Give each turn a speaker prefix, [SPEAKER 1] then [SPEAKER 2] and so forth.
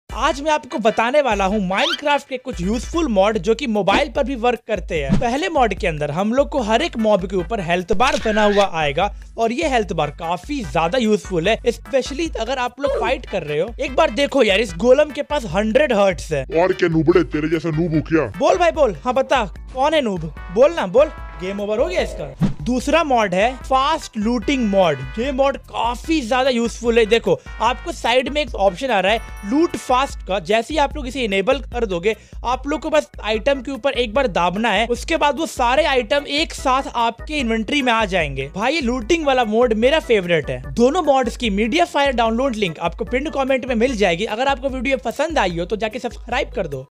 [SPEAKER 1] आज मैं आपको बताने वाला हूँ माइनक्राफ्ट के कुछ यूजफुल मॉड जो कि मोबाइल पर भी वर्क करते हैं। पहले मॉड के अंदर हम लोग को हर एक मॉब के ऊपर हेल्थ बार बना हुआ आएगा और ये हेल्थ बार काफी ज्यादा यूजफुल है, स्पेशली अगर आप लोग फाइट कर रहे हो। एक बार देखो यार, इस गोलम के पास 100 हर्ट्स है।
[SPEAKER 2] और क्या नूबड़े, तेरे जैसा नूब हो क्या?
[SPEAKER 1] बोल भाई बोल। हाँ बता कौन है नूब, बोल ना बोल। गेम ओवर हो गया इसका। दूसरा मॉड है फास्ट लूटिंग मॉड। ये मॉड काफी ज्यादा यूजफुल है। देखो आपको साइड में एक ऑप्शन आ रहा है लूट फास्ट का। जैसे ही आप लोग इसे इनेबल कर दोगे, आप लोग को बस आइटम के ऊपर एक बार दाबना है, उसके बाद वो सारे आइटम एक साथ आपके इन्वेंट्री में आ जाएंगे। भाई ये लूटिंग वाला मोड मेरा फेवरेट है। दोनों मॉड्स की मीडिया फायर डाउनलोड लिंक आपको पिन कमेंट में मिल जाएगी। अगर आपको वीडियो पसंद आई हो तो जाके सब्सक्राइब कर दो।